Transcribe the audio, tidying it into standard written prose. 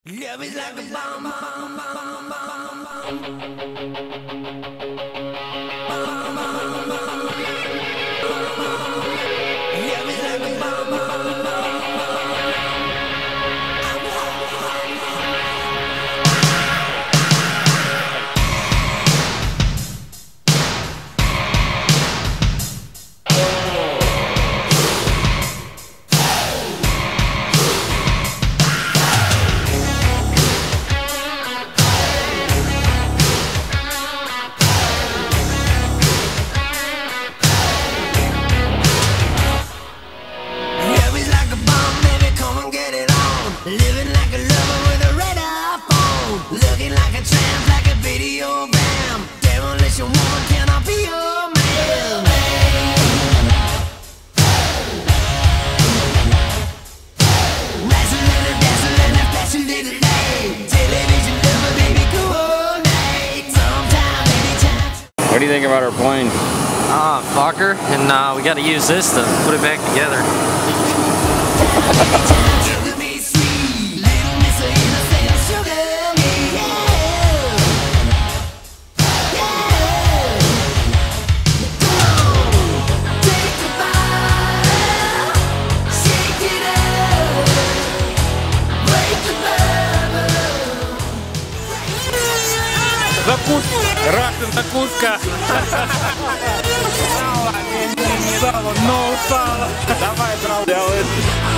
Love is like a bomb, bomb, bomb, bomb, bomb. Love is like a bomb, bomb, bomb. Living like a lover with a red iPhone, looking like a tramp, like a video bam. Demolition woman, can I be your man? Dazzling, flashing little light. Television lover, baby, cool night. Sometime, anytime. What do you think about our plane? Fuck her, and we gotta use this to put it back together. Рахтинта куртка. No упала. Давай, брал.